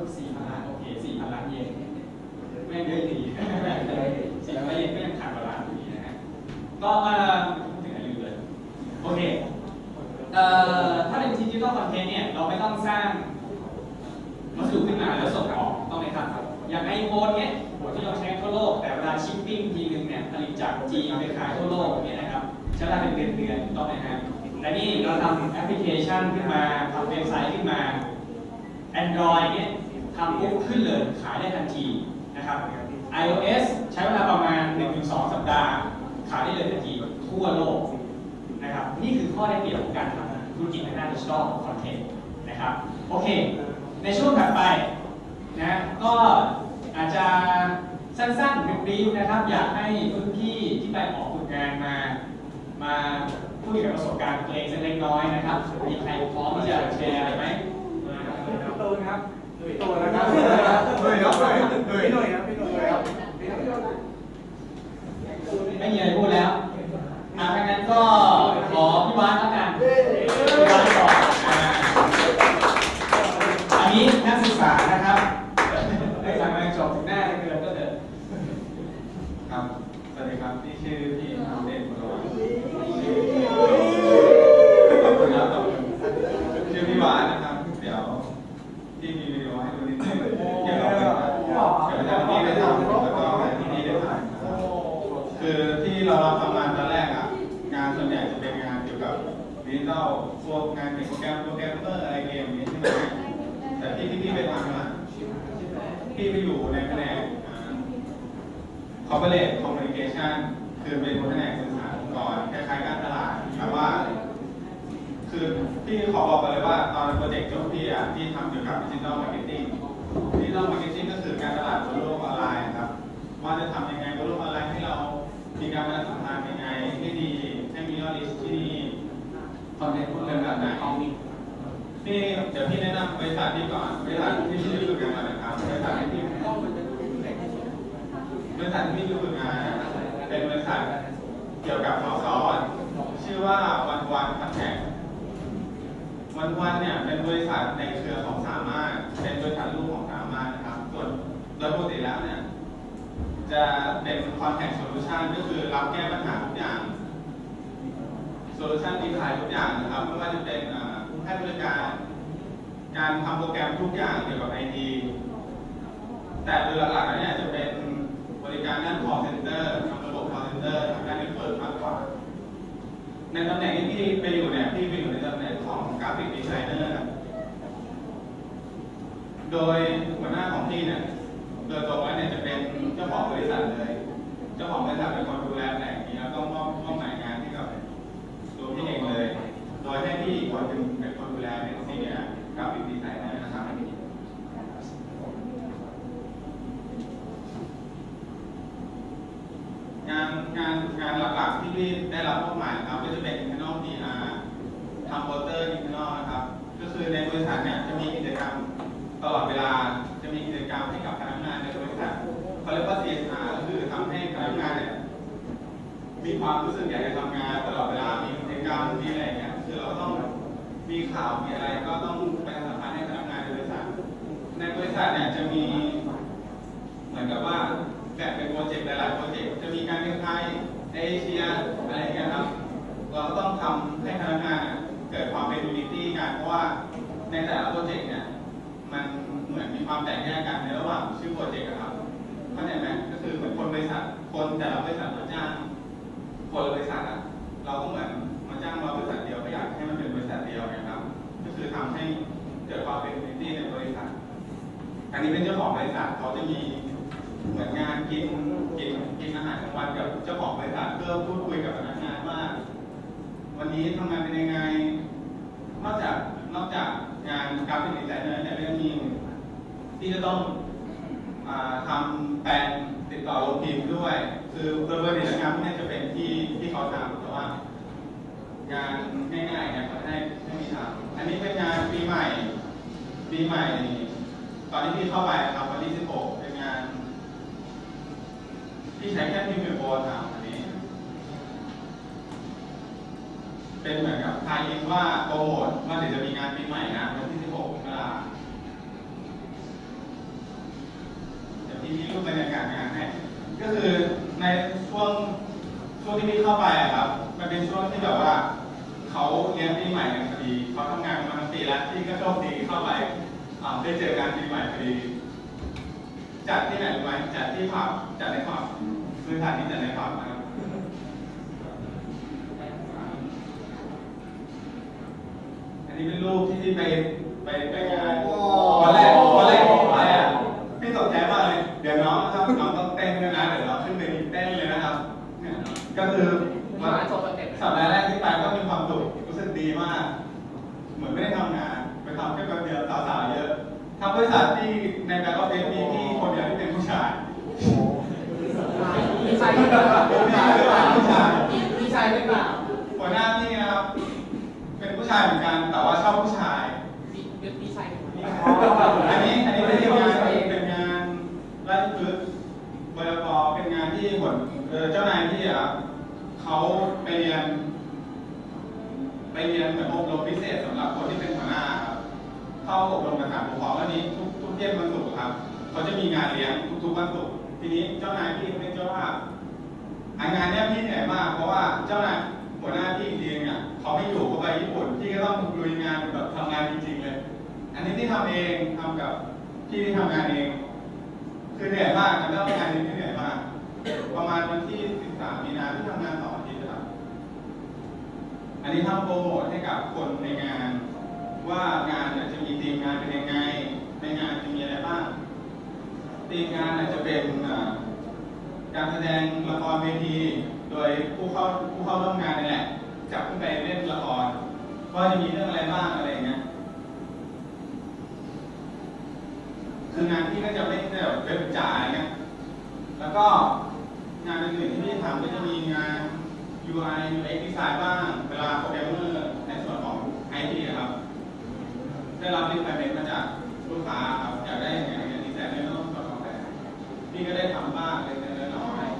4,000 ล้านโอเค 4,000 ล้านเยนไม่เยอะดี4,000 ล้านเยนก็ยังขาดกว่าล้านอยู่ดีนะฮะก็ถึงอายุเลยโอเคถ้าเป็นดิจิทัลคอนเทนต์เนี่ยเราไม่ต้องสร้างวัสดุขึ้นมาแล้วส่งออกต้องไหมครับอย่างไอโฟนเนี่ยที่เราใช้ทั่วโลกแต่เวลาชิปปิ้งทีนึงเนี่ยผลิตจากจีนไปขายทั่วโลกเนี่ยนะครับใช้เวลาเป็นเดือนต้องไหมฮะแต่นี่เราทำแอปพลิเคชันขึ้นมาทำเว็บไซต์ขึ้นมา Android เนี่ยทำปุ๊บขึ้นเลยขายได้ทันทีนะครับ iOS ใช้เวลาประมาณ 1-2 สัปดาห์ขายได้เลยทันทีทั่วโลกนะครับนี่คือข้อได้เปรียบของการทำธุรกิจในด้านดิจิทัลคอนเทนต์นะครับโอเคในช่วงถัดไปนะก็อาจจะสั้นๆเป็นบรีฟนะครับอยากให้รุ่นพี่ที่ไปออกฝึกงานมาพูดเกี่ยวกับประสบการณ์ตัวเองสักเล็กน้อยนะครับมีใครพร้อมที่จะแชร์อะไรไหมตูนครับตูนนะครับพี่หน่อยครับพี่หน่อยครับไม่มีอะไรพูดแล้วถ้างั้นก็ขอพี่วานแล้วกันพี่วานก่อนอันนี้นักศึกษานะครับได้ทำงานจบถึงหน้าเกินก็เถอะครับสวัสดีครับที่ชื่อพี่ทำเด่นบุรวัฒน์ชื่อพี่หวานนะครับเดี๋ยวที่มีวิดีโอให้ดูนิดนึงเกี่ยวกับที่ไปทำแล้วก็ที่นี่ได้ถ่ายคือที่เราทำงานตอนแรกอ่ะงานส่วนใหญ่จะเป็นงานเกี่ยวกับดิจิทัลพวกงานเกี่ยวกับโปรแกรมเมอร์อะไรเกมนี้ใช่ไหมแต่ที่พี่ไปทำอ่ะพี่ไปอยู่ในแผนกCorporate Communication คือเป็นแผนกสื่อสารองค์กรคล้ายๆการตลาดแต่ว่าคือพี่ขอบอกเลยว่าตอนโปรเจกต์จบพี่อ่ะที่ทำเกี่ยวกับ Digital Marketing Digital Marketing ก็คือการตลาดบนโลกออนไลน์ครับว่าจะทำยังไงบนโลกออนไลน์ให้เรามีการประชาสัมพันธ์ยังไงให้ดีให้มียอดลิสต์ที่ดีคอนเทนต์เป็นแบบไหนนี่เดี๋ยวพี่แนะนำบริษัทที่ก่อนบริษัทที่ชื่อฝึกงานนะครับบริษัทที่พี่บริษัทที่พี่ฝึกงานเป็นบริษัทเกี่ยวกับหอซอสชื่อว่าวันคอนแทควันเนี่ยเป็นบริษัทในเครือของสามารถเป็นบริษัทลูกของสามารถนะครับส่วนโดยปกติแล้วเนี่ยจะเป็นคอนแทคโซลูชันก็คือรับแก้ปัญหาทุกอย่างโซลูชันดีไซน์ทุกอย่างนะครับไม่ว่าจะเป็นให้บริการทำโปรแกรมทุกอย่างเกี่ยวกับ IT แต่โดยหลักๆเนี่ยจะเป็นบริการด้าน call center ทำระบบ call center ทำด้านเน็ตเวิร์กมากกว่าในตำแหน่งที่พี่ไปอยู่เนี่ยพี่ไปอยู่ในตำแหน่งของกราฟิกดีไซเนอร์โดยหัวหน้าของพี่เนี่ยโดยตรงแล้วเนี่ยจะเป็นเจ้าของบริษัทเลยเจ้าของบริษัทเป็นคนดูแลแหล่งนี้แล้วก็มอบหมายงานให้กับตัวพี่เองเลยโดยให้พี่คนหนึ่งเป็นคนดูแลเป็นซีเนียร์กราฟิกดีไซเนอร์นะครับงานหลักๆที่พี่ได้รับมอบหมายครับก็จะเป็น internal PR ทำโปสเตอร์ internal นะครับก็คือในบริษัทเนี่ยจะมีกิจกรรมตลอดเวลาจะมีกิจกรรมให้กับพนักงานในบริษัทเขาเรียกว่า CSR ก็คือทำให้พนักงานเนี่ยมีความรู้สึกอยากจะทำงานตลอดเวลามีกิจกรรมมีอะไรเงี้ยคือเราต้องมีข่าวมีอะไรก็ต้องไปสัมภาษณ์ให้พนักงานในบริษัทเนี่ยจะมีเหมือนกับว่าแบ่งเป็นโปรเจกต์หลายๆโปรเจกต์จะมีการเมืองไทยเอเชียอะไรอย่างเงี้ยครับเราต้องทำให้พนักงานเกิดความเป็นยูนิตี้กันเพราะว่าในแต่ละโปรเจกต์เนี่ยมันเหมือนมีความแตกแยกกันในระหว่างชื่อโปรเจกต์ครับเข้าใจไหมก็คือเหมือนคนบริษัทคนแต่ละบริษัทมาจ้างคนบริษัทอ่ะเราก็เหมือนมาจ้างมาบริษัทเดียวก็อยากให้มันเป็นบริษัทเดียวนะครับก็คือทำให้เกิดความเป็นยูนิตี้ในบริษัทอันนี้เป็นเจ้าของบริษัทเขาจะมีเหมือนงานกินอาหารกลางวันกับเจ้าของบริษัทเพื่อพูดคุยกับพนักงานว่าวันนี้ทำงานเป็นยังไงนอกจากงานกราฟิกดีไซเนอร์เนี่ยก็มีที่จะต้องทำแปลนติดต่อโรงพิมพ์ด้วยคือโดยปกติแล้วงานพวกนี้จะเป็นที่เขาทำแต่ว่างานง่ายๆเนี่ยเขาให้มีทำอันนี้เป็นงานปีใหม่ตอนที่พี่เข้าไปครับวันที่16เป็นงานที่ใช้แค่พิมพ์โปรทำอันนี้เป็นเหมือนกับทายอินว่าโปรโมทว่าเดี๋ยวจะมีงานปีใหม่นะวันที่16 มกราคมที่รูปบรรยากาศงานให้ก็คือในช่วงที่พี่เข้าไปครับมันเป็นช่วงที่แบบว่าเขาเลี้ยงปีใหม่กันพอดีเขาทำงานมาทั้งปีแล้วที่ก็โชคดีเข้าไปได้เจอการปีใหม่พอดีจัดที่ไหนรู้ไหมจัดที่ผับจัดในผับคือสถานที่จัดในผับนะครับอันนี้เป็นรูปที่ไปงานวันแรกที่ไปพี่ตกใจมากเลยเดี๋ยวน้องครับน้องต้องเต้นด้วยนะเดี๋ยวเราขึ้นไปเต้นเลยนะครับก็คือสัปดาห์แรกที่ไปก็มีความสุขรู้สึกดีมากเหมือนไม่ได้ทำงานไปทำแค่แป๊บเดียวสาวๆเยอะทำบริษัทที่ในแบงก์ออฟเดนมีพี่คนเดียวที่เป็นผู้ชายพี่ชายไม่เปล่าพี่ชายไม่เปล่าหัวหน้าพี่นะครับเป็นผู้ชายเหมือนกันแต่ว่าชอบผู้ชายพี่ชายอันนี้เป็นงานราชพฤกษ์บลป.เป็นงานที่เจ้านายที่เขาไปเรียนเหมือนอบรมพิเศษสำหรับคนที่เป็นหัวหน้าครับเข้าอบรมกับฐานปกครองวันนี้ทุกเย็นวันศุกร์ครับเขาจะมีงานเลี้ยงทุกวันศุกร์ทีนี้เจ้านายพี่เป็นเจ้าภาพงานนี้พี่เหนื่อยมากเพราะว่าเจ้านายหัวหน้าพี่จริงๆเขาไม่อยู่เขาไปญี่ปุ่นพี่ก็ต้องลุยงานแบบทำงานจริงๆเลยอันนี้ที่ทำเองทำกับพี่ที่ทำงานเองคือเหนื่อยมากมันต้องงานนี้ที่เหนื่อยมากประมาณวันที่13 มีนาที่ทำงาน2 อาทิตย์ครับอันนี้ทำโปรโมทให้กับคนในงานว่างานจะมีธีมงานเป็นยังไงในงานจะมีอะไรบ้างธีมงานจะเป็นการแสดงละครเวทีโดยผู้เข้าร่วมงานนี่แหละจับขึ้นไปเล่นละครว่าจะมีเรื่องอะไรบ้างอะไรอย่างเงี้ยคืองานที่ก็จะไม่ได้แบบเป็นจ่ายเงี้ยแล้วก็งานอื่นๆที่พี่ทำก็จะมีงาน UI UX Design บ้างเวลาโปรแกรมเมอร์ในส่วนของ IT ครับได้รับrequirementมาจากลูกค้าครับอยากได้อย่างไรดีไซน์ในเรื่องของแบบพี่ก็ได้ทำบ้างเล็กๆน้อย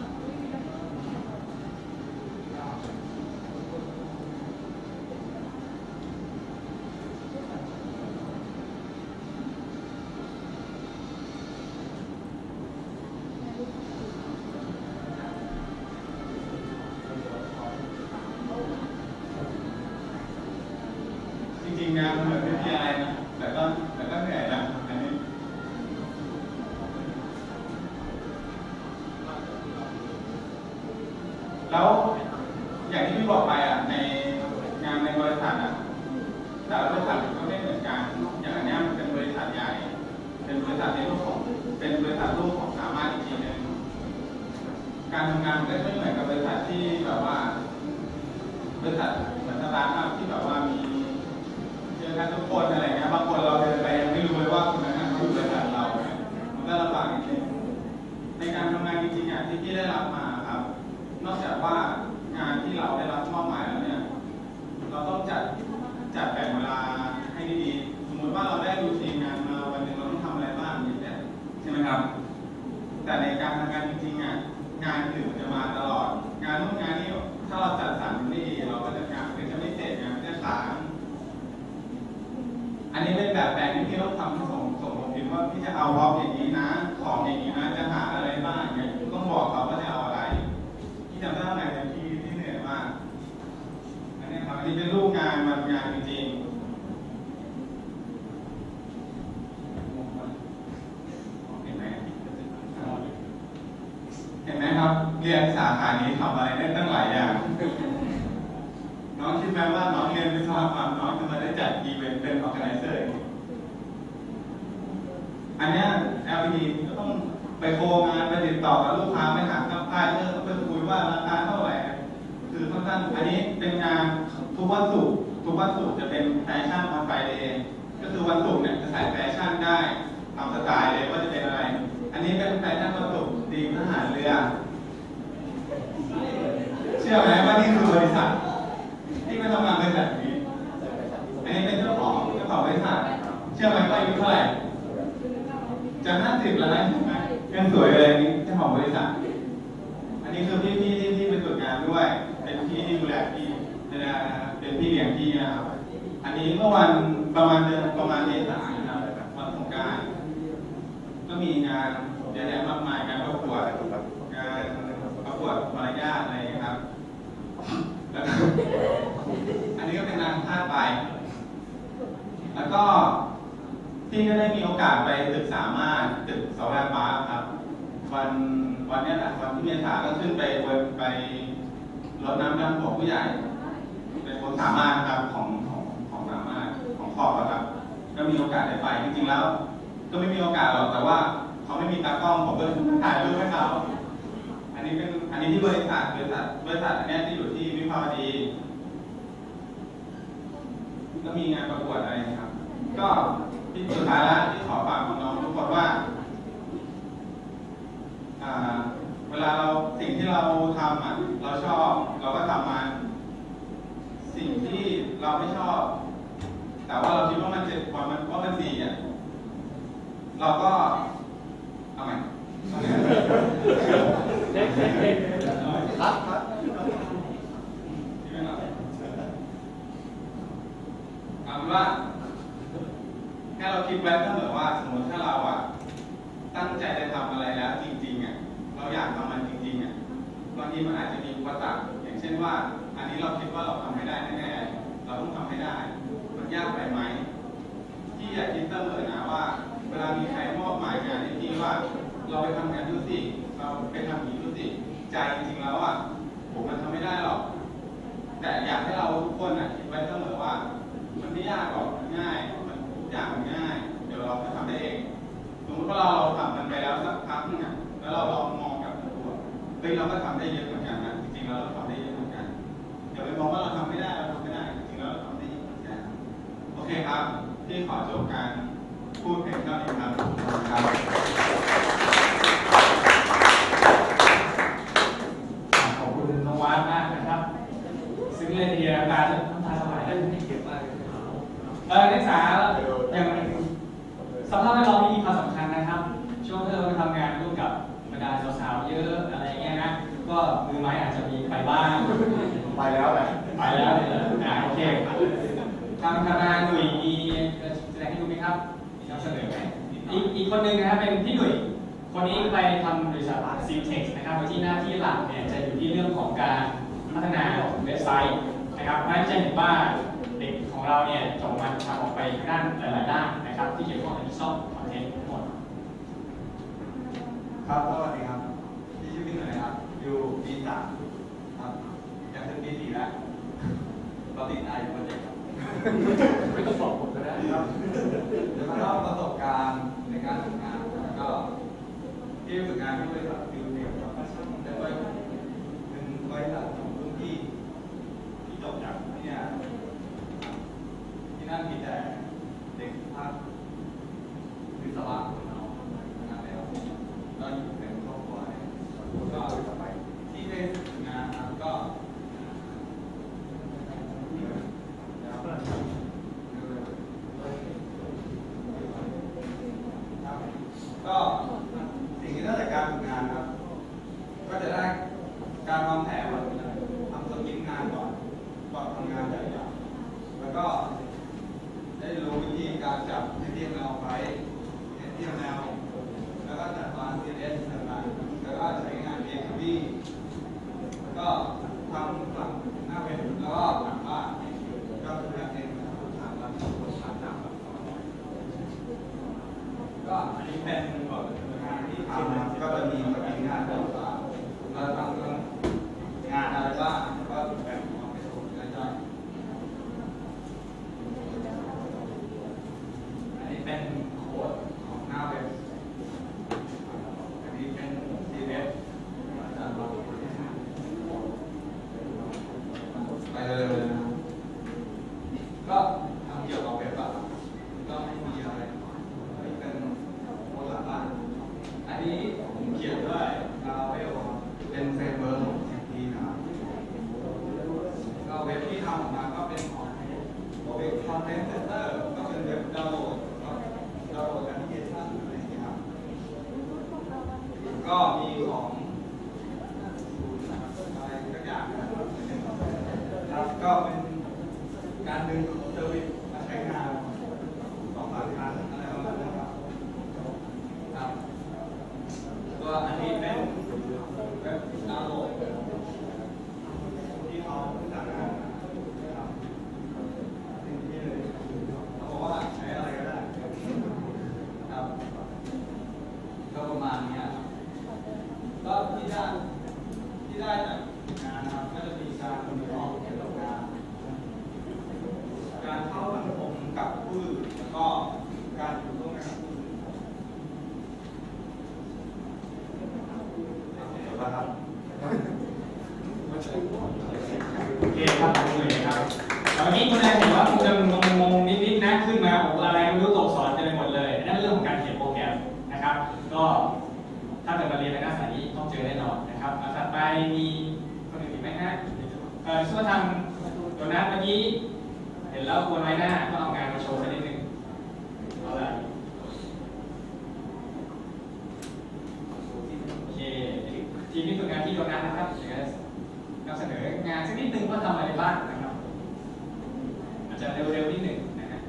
จริงๆงานเหมือนไม่มีอะไรนะแต่ก็เหนื่อยนะอันนี้แล้วอย่างที่พี่บอกไปในงานในบริษัทแต่ละบริษัทก็ไม่เหมือนกันอย่างอันนี้มันเป็นบริษัทใหญ่เป็นบริษัทในรูปของเป็นบริษัทรูปของสามารถอีกทีนึงการทำงานก็ไม่เหมือนกับบริษัทที่แบบว่าบริษัทเหมือนสตาร์ทอัพที่แบบว่ามีเจอกันทุกคนอะไรเงี้ยบางคนเราเดินไปยังไม่รู้เลยว่าคนนั้นเขาอยู่บริษัทเรามันก็ลำบากนิดนึงในการทำงานจริงๆที่พี่ได้รับมาครับนอกจากว่างานที่เราได้รับมอบหมายแล้วเนี่ยเราต้องจัดแบ่งเวลาให้ดีๆสมมติว่าเราได้รูทีนงานมาวันหนึ่งเราต้องทำอะไรบ้างอย่างเงี้ยใช่ไหมครับแต่ในการทำงานจริงๆงานอื่นจะมาตลอดงานนู้นงานนี้ถ้าเราจัดสรรไม่ดีเราก็จะงานจะไม่เสร็จงานจะค้างอันนี้เป็นแบบแปลนที่พี่ต้องทำที่ส่งลงพิมพ์ว่าพี่จะเอาพร็อพอย่างนี้นะของอย่างนี้นะจะหาอะไรบ้างเนี่ยต้องบอกเขาว่าจะเอาอะไรที่จำได้ไหมที่เหนื่อยมากอันนี้ครับอันนี้เป็นรูปงานวันงานจริงๆเห็นไหมครับเรียนสาขานี้ทำอะไรได้ตั้งหลายอย่างน้องคิดไหมว่าน้องเรียนวิศวกรรมน้องจะมาได้จัดอีเวนต์เป็น organizer อันนี้ LPD ก็ต้องไปโคงานไปติดต่อกับลูกค้าไปหาซัพพลายเออร์ก็ไปคุยว่าราคาเท่าไหร่คือค่อนข้างอันนี้เป็นงานทุกวันศุกร์จะเป็นแฟชั่นออนไฟเดย์ก็คือวันศุกร์เนี่ยจะใส่แฟชั่นได้ตามสไตล์เลยว่าจะเป็นอะไร อันนี้เป็นแฟชั่นวันศุกร์ทีมทหารเรือเชื่อไหมว่านี่คือบริษัทที่มาทำงานบริษัทนี้อันนี้เป็นเจ้าของบริษัทเชื่อไหมว่าอายุเท่าไหร่จะ50แล้วนะยังสวยเลยนี่เจ้าของบริษัทอันนี้คือพี่ที่เป็นฝึกงานด้วยเป็นพี่ที่ดูแลพี่เป็นพี่เลี้ยงพี่นะครับอันนี้เมื่อวันประมาณเมษายนนะครับวันสงกรานต์ก็มีงานเดอะแยะมากมายการประกวดมารยาทอะไรครับแล้วอันนี้ก็เป็นงานพลาดไปแล้วก็ที่ก็ได้มีโอกาสไปศึกษามาตึกสวาปาครับวันนี้แหละวันที่เมษาก็ขึ้นไปรดน้ำดำหัวผู้ใหญ่เป็นคนสามารถครับของสามารถของขอบครับก็มีโอกาสได้ไปจริงๆแล้วก็ไม่มีโอกาสหรอกแต่ว่าเขาไม่มีตากล้องผมก็ถ่ายรูปให้เขาอันนี้ที่บริษัทอันนี้ที่อยู่ที่วิภาวดีก็มีงานประกวดอะไรนะครับก็ที่สุดท้ายแล้วที่ขอฝากน้องๆทุกคนว่าเวลาสิ่งที่เราทำเราชอบเราก็ทำมาสิ่งที่เราไม่ชอบแต่ว่าเราคิดว่ามันดีเราก็เอาไหมครับเอาเป็นว่าให้เราคิดไว้เสมอว่าสมมติถ้าเราตั้งใจจะทำอะไรแล้วจริงๆเราอยากทำมันจริงๆบางทีมันอาจจะมีอุปสรรคอย่างเช่นว่าอันนี้เราคิดว่าเราทำไม่ได้แน่ๆเราต้องทำให้ได้มันยากไปไหมที่อยากคิดเสมอนะว่าเวลามีใครมอบหมายงานให้พี่ว่าเราไปทำงานดูสิเราไปทำอย่างนี้ดูสิใจจริงๆแล้วผมมันทำไม่ได้หรอกแต่อยากให้เราทุกคนคิดไว้เสมอว่ามันไม่ยากหรอกมันง่ายมันทุกอย่างมันง่ายเดี๋ยวเราจะทำได้เองสมมติว่าเราทำมันไปแล้วสักพักนึงแล้วเราลองมองกลับมาดูเราก็ทำได้เยอะเหมือนกันนะจริงๆแล้วเราทำได้เยอะเหมือนกันอย่าไปมองว่าเราทำไม่ได้จริงๆแล้วเราทำได้เยอะเหมือนกันโอเคครับที่ขอจบการพูดเพียงเท่านี้ครับขอบคุณน้องวานมากนะครับซึ่งเล่นเดียการน้ำตาไหลเก็บมากนักศึกษาอย่างสภาพแวดล้อมมีความสำคัญนะครับช่วงที่เราไปทำงานร่วมกับบรรดาสาวๆเยอะอะไรเงี้ยนะก็มือไม้อาจจะมีไปบ้างไปแล้วเลยโอเคทางคณะหนุ่ยมีแสดงให้ดูไหมครับมีนำเสนอไหมอีกคนหนึ่งนะครับเป็นพี่หนุ่ยคนนี้ไปทำบริษัท Simtex นะครับโดยที่หน้าที่หลักเนี่ยจะอยู่ที่เรื่องของการพัฒนาเว็บไซต์นะครับเพราะฉะนั้นจะเห็นว่าเด็กของเราเนี่ยจบมาทำออกไปด้านหลายๆด้านนะครับที่เกี่ยวข้องกับดิจิทัลคอนเทนต์ทั้งหมดครับสวัสดีครับที่ชื่อพี่หน่อยครับอยู่ปี3ครับอยากถึงปี4แล้วเราติดใจโปรเจกต์ครับไม่ต้องบอกผมก็ได้ครับจะมาเล่าประสบการณ์ในการทำงานแล้วก็ที่ฝึกงานที่บริษัทฟิวเทียมครับแต่ว่าเป็นบริษัทของรุ่นพี่ที่จบจากที่นั่นมีแต่เด็กภาควิศวะของเรางานแล้วก็อยู่เป็นครอบครัวเนี่ยก็ไปที่ได้ฝึกงานครับก็แล้วครับโอเคครับเลยครับตอนนี้คุณนายเห็นว่าคุณจะงงนิดๆนะขึ้นมาโอ้อะไรไม่รู้ตกสอนจะไปหมดเลยนั่นเรื่องของการเขียนโปรแกรมนะครับก็ถ้าเกิดมาเรียนในหน้าสายนี้ต้องเจอแน่นอนนะครับถัดไปมีคนอื่นอีกไหมฮะช่วยทำตัวนั้นเมื่อกี้เห็นแล้วควรไว้หน้าก็เอางานมาโชว์สักนิดนึงเอาละโอเคทีมที่ฝึกงานที่โดนนั้นนะครับนำเสนองานสักนิดนึงว่าทำอะไรบ้างนะครับอาจจะเร็วๆนิดนึงนะฮะ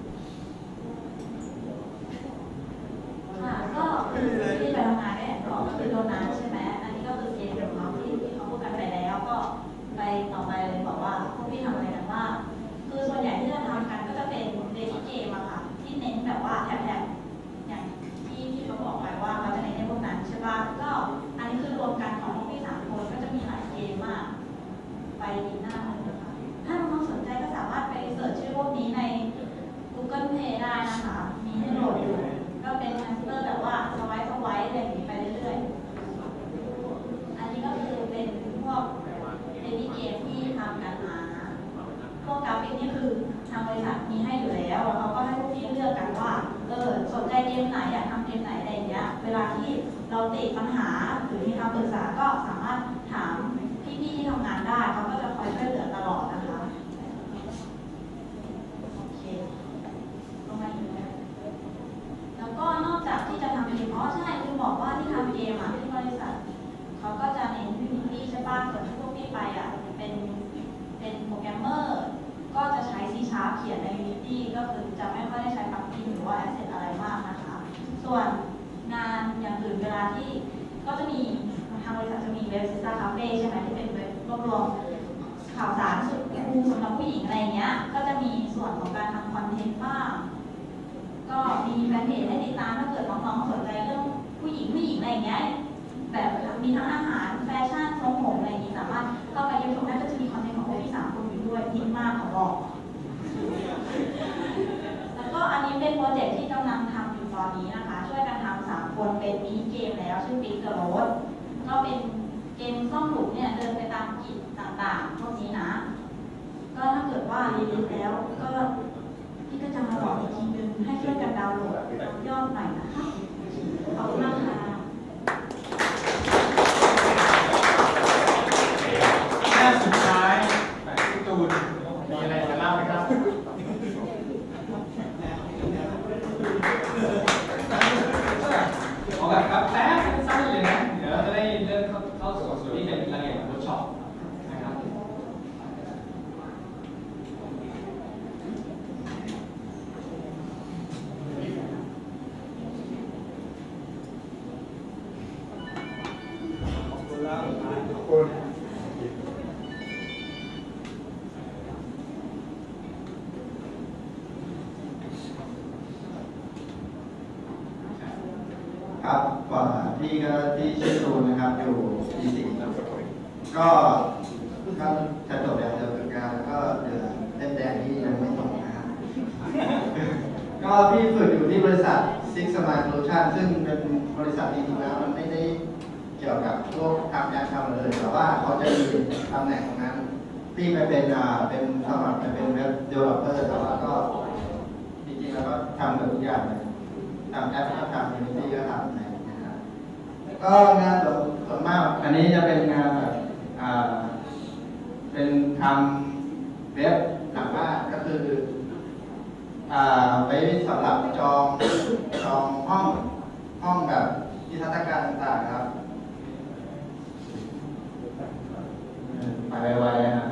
ค่ะก็ที่ไปทำงานเนี่ยก็คือโดนน้ำใช่ไหมอันนี้ก็คือเกมของเราที่เขาพูดกันไปแล้วก็ไปต่อไปเลยบอกว่าพวกพี่ทำอะไรกันบ้างคือส่วนใหญ่ที่เราทำกันก็จะเป็นเดทเกมอะค่ะที่เน้นแบบว่าแถบอย่างที่เขาบอกไปว่าเขาจะเน้นในพวกนั้นใช่ป่ะก็อันนี้คือรวมกันของพวกพี่3 คนก็จะมีหลายเกมมากไปอีกหน้าหนึ่งนะคะถ้าน้องๆสนใจก็สามารถไปเสิร์ชชื่อพวกนี้ใน Google Play ได้นะคะมีให้โหลดอยู่ก็เป็นแฮมสเตอร์แบบว่าสไวป์อะไรอย่างนี้ไปเรื่อยๆอันนี้ก็คือเป็นพวกเดลี่เกมที่ทำกันมาพวกกราฟิกนี่คือทางบริษัทมีให้อยู่แล้วเขาก็ให้พวกพี่เลือกกันว่าสนใจเกมไหนอยากทำเกมไหนอะไรอย่างเงี้ยเวลาที่เราติดปัญหาหรือมีคำปรึกษาก็สามารถถามพี่ๆที่ทำงานได้เขาก็จะคอยช่วยเหลือตลอดนะคะโอเคลงมาอีกไหมแล้วก็นอกจากที่จะทำเกมใช่คือบอกว่าที่ทำเกมที่บริษัทเขาก็จะเน้น Unity ใช่ป่ะส่วนที่พวกพี่ไปเป็นโปรแกรมเมอร์ก็จะใช้ C# เขียนใน Unity ก็คือจะไม่ค่อยได้ใช้ปลั๊กอินหรือว่า Asset อะไรมากนะคะส่วนงานอย่างอื่นเวลาที่ก็จะมีทางบริษัทจะมีเว็บ Sister Cafe ใช่ไหมที่เป็นเว็บรวมข่าวสารสุดคูลสำหรับผู้หญิงอะไรเงี้ยก็จะมีส่วนของการทำคอนเทนต์บ้างก็มีแฟนเพจให้ติดตามถ้าเกิดน้องๆสนใจเรื่องผู้หญิงอะไรเงี้ยแบบมีทั้งอาหารแฟชั่นทรงผมอะไรอย่างนี้สามารถเข้าไปเยี่ยมชมได้ก็จะมีคอนเทนต์ของพวกพี่3 คนอยู่ด้วยฮิตมากขอบอกแล้วก็อันนี้เป็นโปรเจกต์ที่กำลังทำอยู่ตอนนี้นะคะช่วยกันทำ3 คนเป็นมินิเกมแล้วชื่อ Pick the Road ก็เป็นเกมซ่อมหลุมเนี่ยเดินไปตามกิจต่างๆพวกนี้นะก็ถ้าเกิดว่ารีลิสแล้วก็พี่ก็จะมาบอกอีกทีนึงให้ช่วยกันดาวน์โหลดยอดหน่อยนะคะขอบคุณมากค่ะหน้าสุดท้ายพี่ตูนมีอะไรจะเล่าไหมครับเอาแบบครับแป๊บสั้นเลยนะเดี๋ยวเราจะได้เริ่มเข้าสู่ส่วนที่เป็นรายละเอียดของเวิร์กช็อปนะครับครับพี่ก็ที่ชื่อตูนนะครับอยู่ปี4ก็จะจบแล้วเดือนฝึกงานแล้วก็เดือนเล่มแดงที่ยังไม่ส่งนะครับก็พี่ฝึกอยู่ที่บริษัท Six Smart Solution ซึ่งเป็นบริษัทจริงๆแล้วมันไม่ได้เกี่ยวกับพวกทำแอปทำเลยแต่ว่าเขาจะมีตำแหน่งของนั้นพี่ไปเป็นสมัครไปเป็นเว็บ developer แต่ว่าก็จริงๆแล้วก็ทำกับทุกอย่างเลยทำแอปก็ทำ Unity ก็ทำนะครับก็งานส่วนมากอันนี้จะเป็นงานแบบเป็นทำเว็บหลังบ้านก็คือไว้สำหรับจองห้องแบบนิทรรศการต่างๆครับไปไวๆนะครับ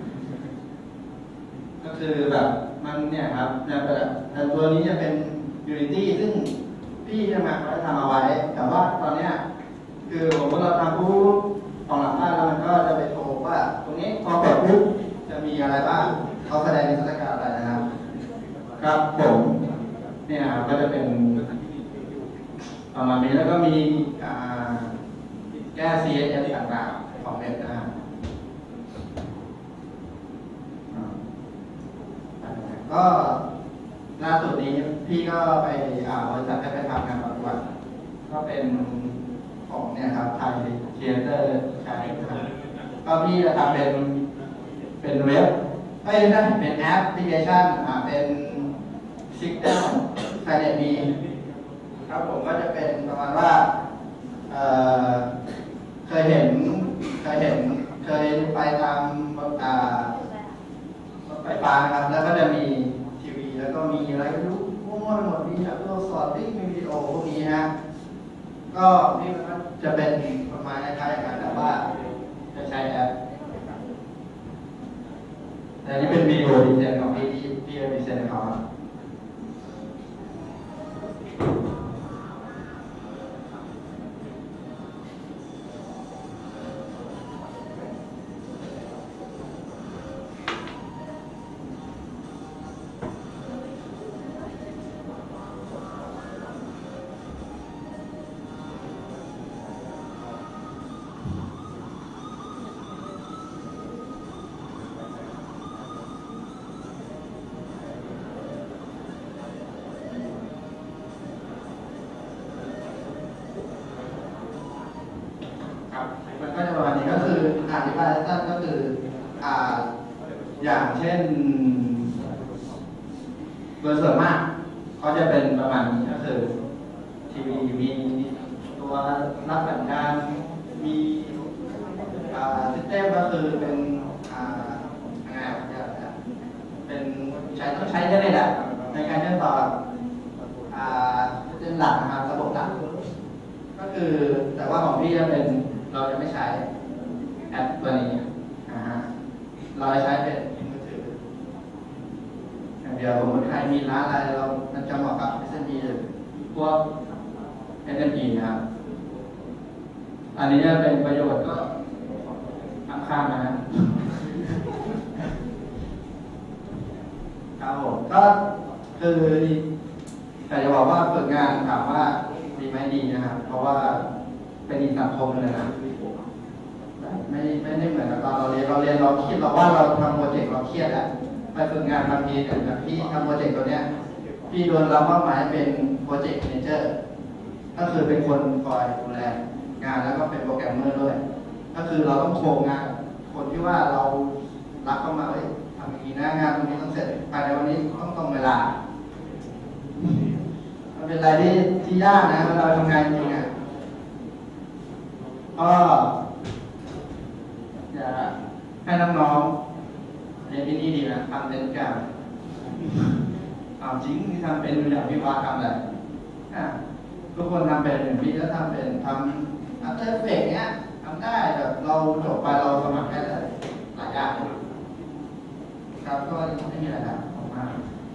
ก็คือแบบมันเนี่ยครับแต่ตัวนี้จะเป็น Unity ซึ่งพี่ทำงานเขาทำเอาไว้แต่ว่าตอนเนี้ยคือผมว่าเราทำปุ๊บของหลังบ้านแล้วมันก็จะไปโชว์ว่าตรงนี้พอเปิดปุ๊บจะมีอะไรบ้างเขาแสดงนิทรรศการอะไรนะครับครับผมเนี่ยก็จะเป็นประมาณนี้แล้วก็มีแก้ CSS ต่างๆของเน็ตนะครับก็ล่าสุดนี้พี่ก็ไปบริษัทได้ไปทำงานปฏิบัติก็เป็นของเนี่ยครับไทยเทเตอร์ใช่ครับก็พี่จะทำเป็นเว็บไม่ใช่เป็นแอปพลิเคชันเป็นซิกเนลไซเนมีครับผมก็จะเป็นประมาณว่าเคยไปตามรถไฟฟ้านะครับแล้วก็จะมีทีวีแล้วก็มีอะไรไม่รู้มั่วไปหมดมีแบบตัวสอดดิ้งมีวิดีโอพวกนี้ฮะก็นี่มันก็จะเป็นประมาณคล้ายๆกันแต่ว่าจะใช้แอปแต่นี่เป็นวิดีโอดีเซนของพี่ดีเซนเขาครับมันก็จะประมาณนี้ก็คืออธิบายสั้นก็คืออย่างเช่นโดยส่วนมากก็จะเป็นประมาณนี้ก็คือทีวีมีตัวรับสัญญาณมีซิสเต็มก็คือเป็นยังไงเป็นต้องใช้เยอะเลยแหละในการเชื่อมต่อเป็นหลักนะครับระบบหลักก็คือแต่ว่าของพี่จะเป็นเราจะไม่ใช้แอปตัวนี้เราจะใช้เป็นมือถืออย่างเดียวสมมติใครมีร้านอะไรเราจะเหมาะกับ SME หรือพวก SME นะครับอันนี้จะเป็นประโยชน์ก็ข้างๆนะครับผมก็คือแต่จะบอกว่าฝึกงานถามว่าดีไหมดีนะครับเพราะว่าเป็นอีกสังคมเลยนะไม่ได้เหมือนกับตอนเราเรียนเราคิดเราว่าเราทำโปรเจกต์เราเครียดอะไปฝึกงานบางทีแต่พี่ทำโปรเจกต์ตัวเนี้ยพี่โดนรับมอบหมายเป็นโปรเจกต์แมเนเจอร์ก็คือเป็นคนคอยดูแลงานแล้วก็เป็นโปรแกรมเมอร์ด้วยก็คือเราต้องโครงงานคนที่ว่าเรารับเข้ามาเลยทำอย่างนี้นะงานตรงนี้ต้องเสร็จภายในวันนี้ต้องตรงเวลามันเป็นอะไรที่ยากนะเวลาทำงานจริงอ่ะก็จะให้น้องๆเรียนที่นี่ดีนะทำเป็นกันเอาจริงที่ทำเป็นอย่างพี่ว่าทำอะไรทุกคนทำเป็นอย่างพี่ก็ทำเป็นทำAfter Effectsเนี้ยทำได้แบบเราจบไปเราสมัครได้เลยหลายอย่างครับก็ไม่มีอะไรครับขอบคุณมาก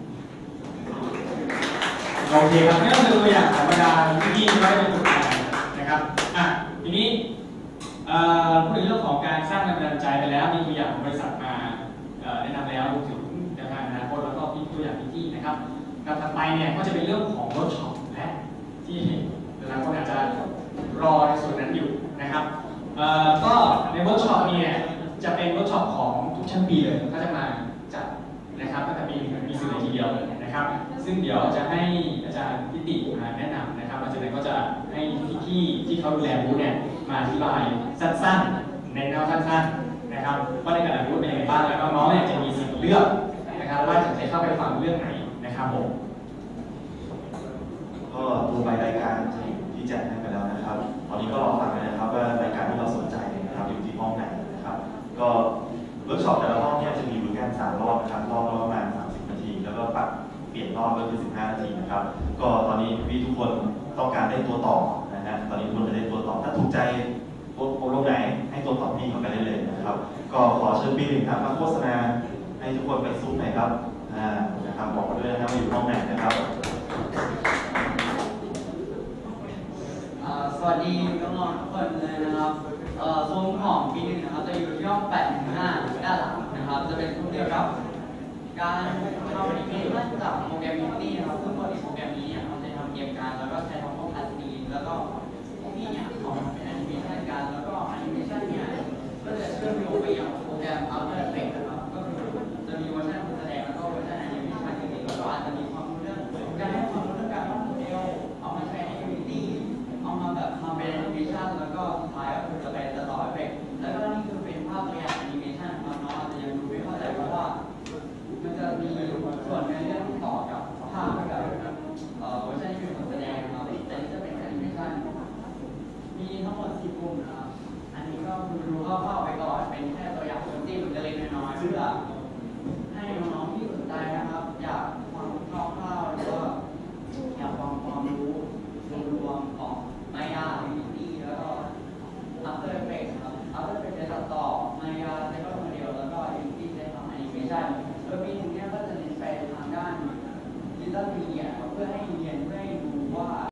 โอเคครับนี่ก็คือตัวอย่างของบรรดาพี่ๆที่ได้เป็นฝึกงานนะครับทีนี้พูดถึงเรื่องของการสร้างแรงบันดาลใจไปแล้วมีตัวอย่างของบริษัทมาแนะนำแล้วรวมถึงแนวทางอนาคตแล้วก็ตัวอย่างที่นะครับถัดไปเนี่ยก็จะเป็นเรื่องของเวิร์กช็อปและที่หลายคนอาจจะรอในส่วนนั้นอยู่นะครับก็ในเวิร์กช็อปเนี่ยจะเป็นเวิร์กช็อปของทุกชั้นปีเลยก็จะมาจัดนะครับตั้งแต่ปีถึงปี4เลยทีเดียวนะครับซึ่งเดี๋ยวจะให้อาจารย์พิติมาแนะนำนะครับอาจารย์ก็จะให้พี่ที่เขาดูแลบูธเนี่ยมาอธิบายสั้นๆในแนวสั้นๆนะครับว่าในแต่ละบูธเป็นยังไงบ้างแล้วก็น้องเนี่ยจะมีสิทธิ์เลือกนะครับว่าจะเข้าไปฟังเรื่องไหนนะครับผมก็ดูใบรายการที่แจ้งให้ไปแล้วนะครับตอนนี้ก็รอฟังเลยนะครับว่ารายการที่เราสนใจนะครับอยู่ที่ห้องไหนนะครับก็เวิร์กช็อปแต่ละห้องเนี่ยจะมีบริการ3 รอบนะครับรอบละประมาณ30 นาทีแล้วก็ปรับเปลี่ยนรอบก็คือ15 นาทีนะครับก็ตอนนี้พี่ทุกคนต้องการได้ตัวต่อนะฮะตอนนี้ทุกคนจะได้ตัวต่อถ้าถูกใจอบรมไหนให้ตัวต่อพี่เข้าไปได้เลยนะครับก็ขอเชิญปี 1ครับมาโฆษณาให้ทุกคนไปซูมหน่อยครับนะครับบอกมาด้วยนะครับว่าอยู่ห้องไหนนะครับสวัสดีน้องๆทุกคนเลยนะครับซุ้มของปี 1นะครับจะอยู่ที่ห้อง8-5ด้านหลังนะครับจะเป็นซุ้มเกี่ยวกับการทำแอนิเมชันจากโปรแกรม Unity นะครับซึ่งโปรแกรมนี้เราจะทำเกมการแล้วก็ใช้ทำพวกพาสตีแล้วก็พวกนี้เนี่ยเขาเป็นแอนิเมชันกันแล้วก็แอนิเมชันเนี่ยก็จะเชื่อมโยงไปยังโปรแกรม After Effects นะครับก็คือจะมีเวอร์ชันแสดงแล้วก็เวอร์ชันแอนิเมชันจริงๆแล้วก็อาจจะมีความรู้เรื่องการให้ความรู้เรื่องการวาดโมเดลเอามาใช้ใน Unity เอามาแบบมาเป็นแอนิเมชันช่โดยปีหนึ่งเนี่ยก็จะเน้นไปทางด้านดิจิทัลมีเดียเพื่อให้เรียนเพื่อให้ดูว่า